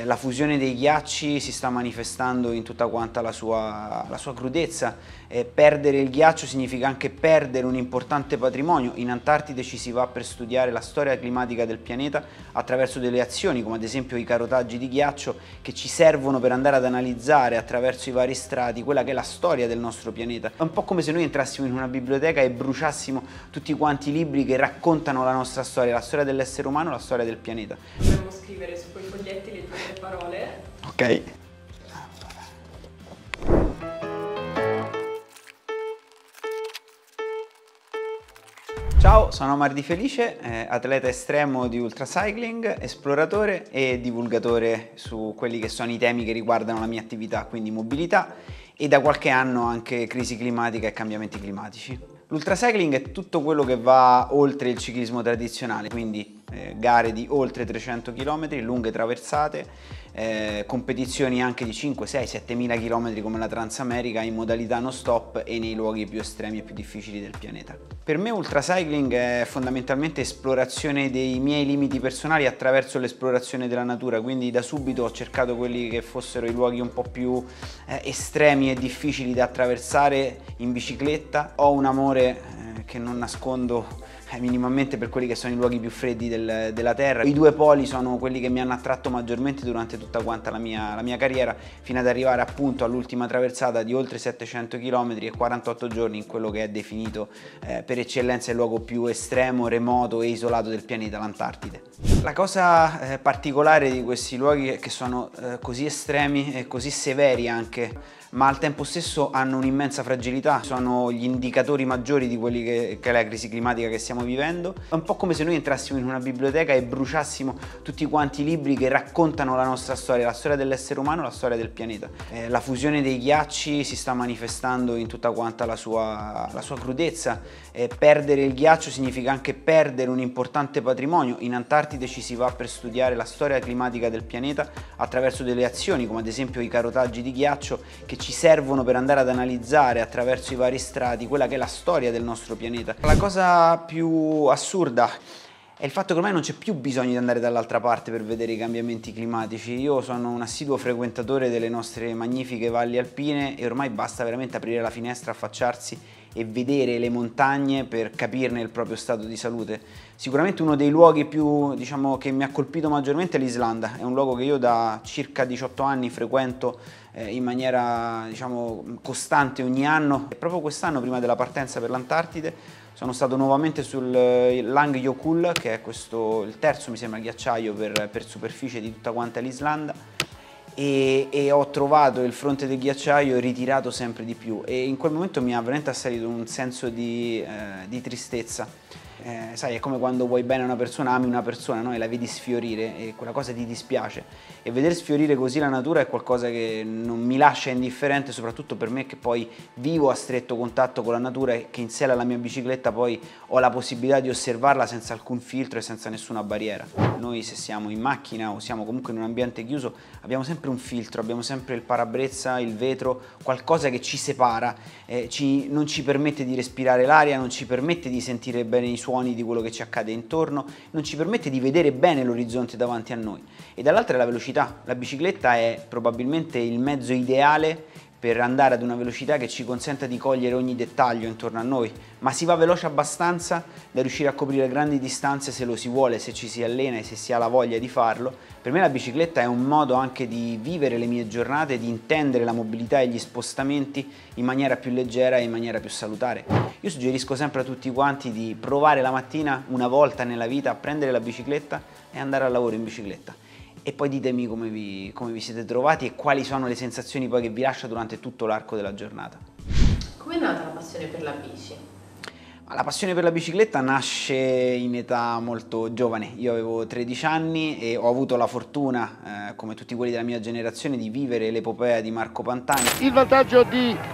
La fusione dei ghiacci si sta manifestando in tutta quanta la sua crudezza. Perdere il ghiaccio significa anche perdere un importante patrimonio. In Antartide ci si va per studiare la storia climatica del pianeta attraverso delle azioni, come ad esempio i carotaggi di ghiaccio, che ci servono per andare ad analizzare attraverso i vari strati quella che è la storia del nostro pianeta. È un po' come se noi entrassimo in una biblioteca e bruciassimo tutti quanti i libri che raccontano la nostra storia, la storia dell'essere umano, la storia del pianeta. Dovremmo scrivere su quei foglietti le tue tre parole. Ok. Ciao, sono Omar Di Felice, atleta estremo di ultracycling, esploratore e divulgatore su quelli che sono i temi che riguardano la mia attività, quindi mobilità e da qualche anno anche crisi climatica e cambiamenti climatici. L'ultracycling è tutto quello che va oltre il ciclismo tradizionale, quindi gare di oltre 300 km, lunghe traversate, competizioni anche di 5, 6, 7.000 km come la Transamerica in modalità no stop e nei luoghi più estremi e più difficili del pianeta. Per me ultracycling è fondamentalmente esplorazione dei miei limiti personali attraverso l'esplorazione della natura, quindi da subito ho cercato quelli che fossero i luoghi un po' più estremi e difficili da attraversare in bicicletta. Ho un amore che non nascondo minimamente per quelli che sono i luoghi più freddi della Terra. I due poli sono quelli che mi hanno attratto maggiormente durante tutta quanta la mia carriera, fino ad arrivare appunto all'ultima traversata di oltre 700 km e 48 giorni in quello che è definito per eccellenza il luogo più estremo, remoto e isolato del pianeta, l'Antartide. La cosa particolare di questi luoghi è che sono così estremi e così severi anche, ma al tempo stesso hanno un'immensa fragilità, sono gli indicatori maggiori di quelli che è la crisi climatica che stiamo vivendo. È un po' come se noi entrassimo in una biblioteca e bruciassimo tutti quanti i libri che raccontano la nostra storia, la storia dell'essere umano, la storia del pianeta. La fusione dei ghiacci si sta manifestando in tutta quanta la sua crudezza. Perdere il ghiaccio significa anche perdere un importante patrimonio. In Antartide ci si va per studiare la storia climatica del pianeta attraverso delle azioni, come ad esempio i carotaggi di ghiaccio, che ci servono per andare ad analizzare attraverso i vari strati quella che è la storia del nostro pianeta. La cosa più assurda è il fatto che ormai non c'è più bisogno di andare dall'altra parte per vedere i cambiamenti climatici. Io sono un assiduo frequentatore delle nostre magnifiche valli alpine e ormai basta veramente aprire la finestra, affacciarsi e vedere le montagne per capirne il proprio stato di salute. Sicuramente uno dei luoghi più, che mi ha colpito maggiormente è l'Islanda. È un luogo che io da circa 18 anni frequento in maniera costante ogni anno. E proprio quest'anno, prima della partenza per l'Antartide, sono stato nuovamente sul Langjökull, che è il terzo, mi sembra, ghiacciaio per superficie di tutta quanta l'Islanda, e ho trovato il fronte del ghiacciaio ritirato sempre di più e in quel momento mi ha veramente assalito un senso di tristezza. Sai, è come quando vuoi bene a una persona, ami una persona, no? E la vedi sfiorire e quella cosa ti dispiace, e vedere sfiorire così la natura è qualcosa che non mi lascia indifferente, soprattutto per me che poi vivo a stretto contatto con la natura e che in sella alla mia bicicletta poi ho la possibilità di osservarla senza alcun filtro e senza nessuna barriera. Noi, se siamo in macchina o siamo comunque in un ambiente chiuso, abbiamo sempre un filtro, abbiamo sempre il parabrezza, il vetro, qualcosa che ci separa, non ci permette di respirare l'aria, non ci permette di sentire bene i suoni di quello che ci accade intorno, non ci permette di vedere bene l'orizzonte davanti a noi. E dall'altra è la velocità. La bicicletta è probabilmente il mezzo ideale per andare ad una velocità che ci consenta di cogliere ogni dettaglio intorno a noi, ma si va veloce abbastanza da riuscire a coprire grandi distanze se lo si vuole, se ci si allena e se si ha la voglia di farlo. Per me la bicicletta è un modo anche di vivere le mie giornate, di intendere la mobilità e gli spostamenti in maniera più leggera e in maniera più salutare. Io suggerisco sempre a tutti quanti di provare la mattina una volta nella vita a prendere la bicicletta e andare al lavoro in bicicletta. E poi ditemi come vi siete trovati e quali sono le sensazioni poi che vi lascia durante tutto l'arco della giornata. Come è nata la passione per la bici? La passione per la bicicletta nasce in età molto giovane. Io avevo 13 anni e ho avuto la fortuna, come tutti quelli della mia generazione, di vivere l'epopea di Marco Pantani. Il vantaggio di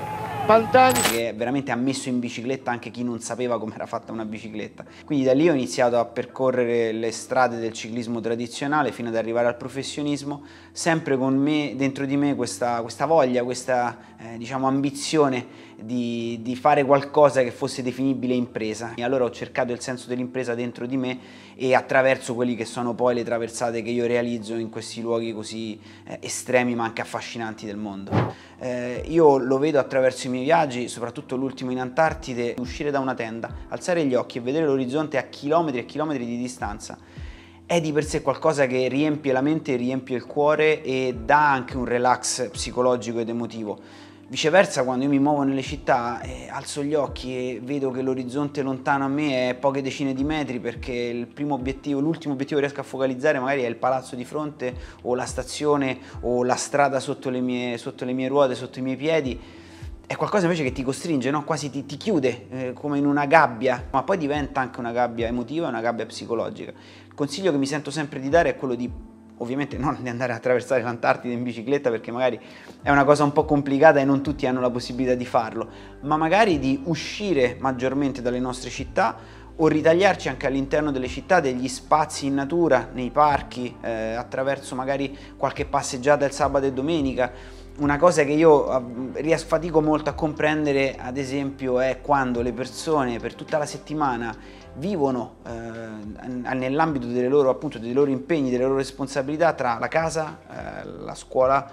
pantani. Che veramente ha messo in bicicletta anche chi non sapeva come era fatta una bicicletta. Quindi da lì ho iniziato a percorrere le strade del ciclismo tradizionale fino ad arrivare al professionismo, sempre con me, dentro di me questa voglia, questa diciamo ambizione di fare qualcosa che fosse definibile impresa. E allora ho cercato il senso dell'impresa dentro di me e attraverso quelli che sono poi le traversate che io realizzo in questi luoghi così estremi ma anche affascinanti del mondo. Io lo vedo attraverso i miei viaggi, soprattutto l'ultimo in Antartide, uscire da una tenda, alzare gli occhi e vedere l'orizzonte a chilometri e chilometri di distanza è di per sé qualcosa che riempie la mente, riempie il cuore e dà anche un relax psicologico ed emotivo. Viceversa, quando io mi muovo nelle città, alzo gli occhi e vedo che l'orizzonte lontano a me è poche decine di metri, perché l'ultimo obiettivo che riesco a focalizzare magari è il palazzo di fronte o la stazione o la strada sotto le mie ruote, sotto i miei piedi. È qualcosa invece che ti costringe, no? Quasi ti chiude, come in una gabbia, ma poi diventa anche una gabbia emotiva, una gabbia psicologica. Il consiglio che mi sento sempre di dare è quello di, ovviamente non di andare a attraversare l'Antartide in bicicletta, perché magari è una cosa un po' complicata e non tutti hanno la possibilità di farlo, ma magari di uscire maggiormente dalle nostre città o ritagliarci anche all'interno delle città degli spazi in natura, nei parchi, attraverso magari qualche passeggiata il sabato e domenica. Una cosa che io fatico molto a comprendere, ad esempio, è quando le persone per tutta la settimana vivono nell'ambito delle loro, appunto, dei loro impegni, delle loro responsabilità tra la casa, la scuola,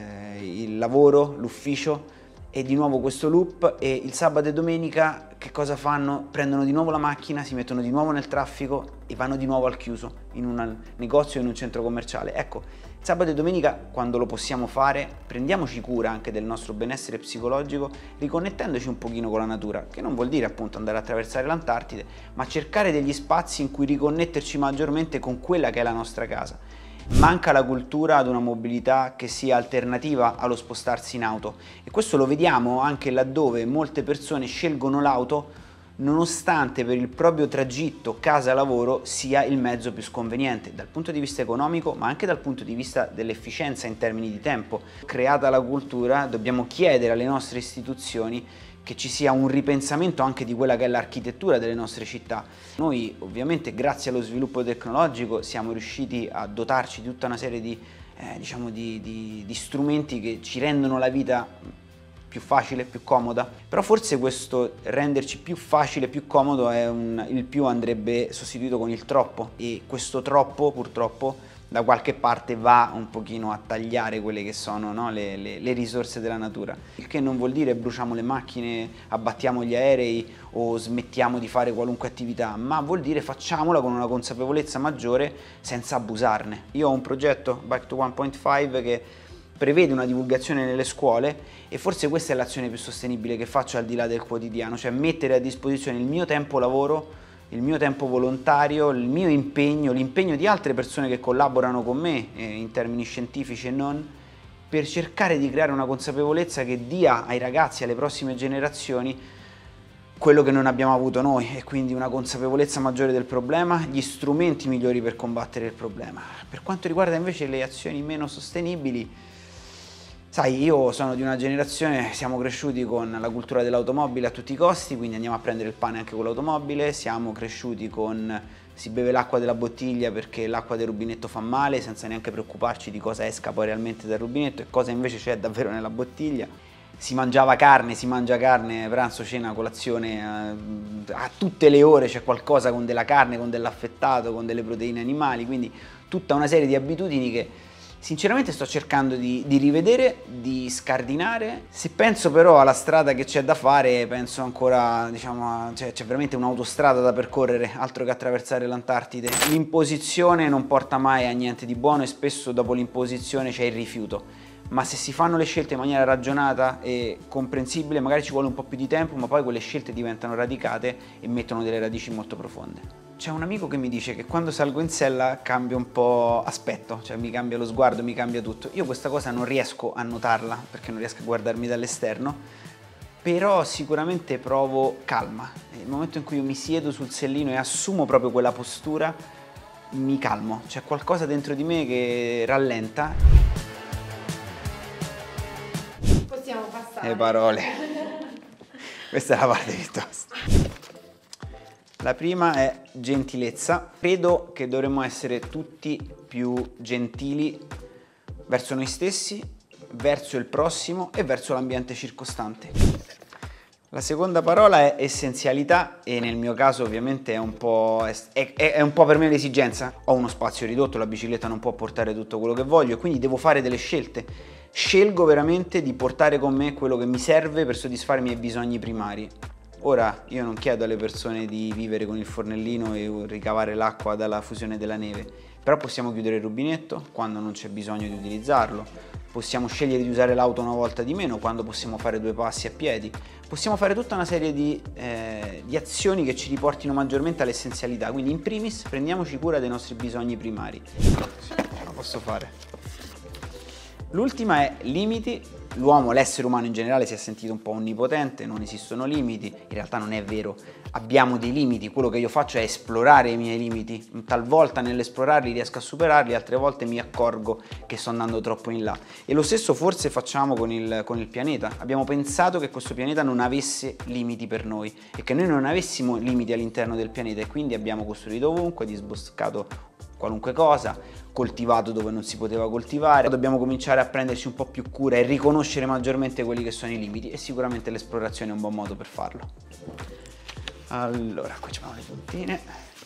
il lavoro, l'ufficio e di nuovo questo loop, e il sabato e domenica che cosa fanno? Prendono di nuovo la macchina, si mettono di nuovo nel traffico e vanno di nuovo al chiuso in un negozio o in un centro commerciale. Ecco, il sabato e domenica, quando lo possiamo fare, prendiamoci cura anche del nostro benessere psicologico, riconnettendoci un pochino con la natura, che non vuol dire appunto andare a attraversare l'Antartide, ma cercare degli spazi in cui riconnetterci maggiormente con quella che è la nostra casa. Manca la cultura ad una mobilità che sia alternativa allo spostarsi in auto, e questo lo vediamo anche laddove molte persone scelgono l'auto nonostante per il proprio tragitto casa-lavoro sia il mezzo più sconveniente dal punto di vista economico, ma anche dal punto di vista dell'efficienza in termini di tempo. Creata la cultura, dobbiamo chiedere alle nostre istituzioni che ci sia un ripensamento anche di quella che è l'architettura delle nostre città. Noi ovviamente grazie allo sviluppo tecnologico siamo riusciti a dotarci di tutta una serie di strumenti che ci rendono la vita più facile, più comoda, però forse questo renderci più facile, più comodo il più andrebbe sostituito con il troppo, e questo troppo purtroppo da qualche parte va un pochino a tagliare quelle che sono, no, le risorse della natura. Il che non vuol dire bruciamo le macchine, abbattiamo gli aerei o smettiamo di fare qualunque attività, ma vuol dire facciamola con una consapevolezza maggiore senza abusarne. Io ho un progetto, Bike to 1.5, che prevede una divulgazione nelle scuole, e forse questa è l'azione più sostenibile che faccio al di là del quotidiano, cioè mettere a disposizione il mio tempo lavoro, il mio tempo volontario, il mio impegno, l'impegno di altre persone che collaborano con me in termini scientifici e non, per cercare di creare una consapevolezza che dia ai ragazzi, alle prossime generazioni, quello che non abbiamo avuto noi, e quindi una consapevolezza maggiore del problema, gli strumenti migliori per combattere il problema. Per quanto riguarda invece le azioni meno sostenibili, sai, io sono di una generazione, siamo cresciuti con la cultura dell'automobile a tutti i costi, quindi andiamo a prendere il pane anche con l'automobile, siamo cresciuti con si beve l'acqua della bottiglia perché l'acqua del rubinetto fa male, senza neanche preoccuparci di cosa esca poi realmente dal rubinetto e cosa invece c'è davvero nella bottiglia. Si mangiava carne, si mangia carne, pranzo, cena, colazione, a tutte le ore c'è qualcosa con della carne, con dell'affettato, con delle proteine animali, quindi tutta una serie di abitudini che sinceramente sto cercando di rivedere, di scardinare. Se penso però alla strada che c'è da fare, penso ancora, diciamo, c'è veramente un'autostrada da percorrere, altro che attraversare l'Antartide. L'imposizione non porta mai a niente di buono e spesso dopo l'imposizione c'è il rifiuto. Ma se si fanno le scelte in maniera ragionata e comprensibile, magari ci vuole un po' più di tempo, ma poi quelle scelte diventano radicate e mettono delle radici molto profonde. C'è un amico che mi dice che quando salgo in sella cambia un po' aspetto, cioè mi cambia lo sguardo, mi cambia tutto. Io questa cosa non riesco a notarla perché non riesco a guardarmi dall'esterno, però sicuramente provo calma. Nel momento in cui io mi siedo sul sellino e assumo proprio quella postura, mi calmo. C'è qualcosa dentro di me che rallenta. Possiamo passare. Le parole. Questa è la parte più tosta. La prima è gentilezza. Credo che dovremmo essere tutti più gentili verso noi stessi, verso il prossimo e verso l'ambiente circostante. La seconda parola è essenzialità e nel mio caso ovviamente è un po' per me l'esigenza. Ho uno spazio ridotto, la bicicletta non può portare tutto quello che voglio, quindi devo fare delle scelte. Scelgo veramente di portare con me quello che mi serve per soddisfare i miei bisogni primari. Ora, io non chiedo alle persone di vivere con il fornellino e ricavare l'acqua dalla fusione della neve, però possiamo chiudere il rubinetto quando non c'è bisogno di utilizzarlo, possiamo scegliere di usare l'auto una volta di meno quando possiamo fare 2 passi a piedi, possiamo fare tutta una serie di azioni che ci riportino maggiormente all'essenzialità, quindi in primis prendiamoci cura dei nostri bisogni primari. Sì, ce la posso fare. L'ultima è limiti. L'uomo, l'essere umano in generale si è sentito un po' onnipotente, non esistono limiti, in realtà non è vero, abbiamo dei limiti, quello che io faccio è esplorare i miei limiti, talvolta nell'esplorarli riesco a superarli, altre volte mi accorgo che sto andando troppo in là. E lo stesso forse facciamo con il pianeta, abbiamo pensato che questo pianeta non avesse limiti per noi e che noi non avessimo limiti all'interno del pianeta e quindi abbiamo costruito ovunque, disboscato qualunque cosa, coltivato dove non si poteva coltivare. Dobbiamo cominciare a prenderci un po' più cura e riconoscere maggiormente quelli che sono i limiti e sicuramente l'esplorazione è un buon modo per farlo. Allora, qua ci fanno le puntine.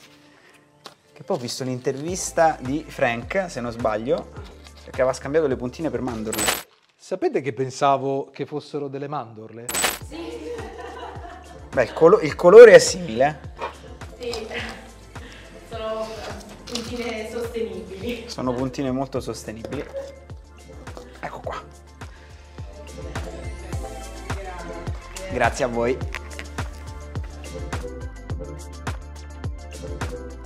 Che poi ho visto l'intervista di Frank, se non sbaglio, perché aveva scambiato le puntine per mandorle. Sapete che pensavo che fossero delle mandorle? Sì. Beh, il colore è simile. Sì. Sono puntine sostenibili. Sono puntine molto sostenibili. Ecco qua. Grazie a voi.